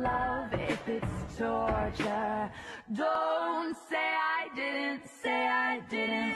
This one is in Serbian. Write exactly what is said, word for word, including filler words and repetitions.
love if it's torture. Don't say I didn't, say I didn't.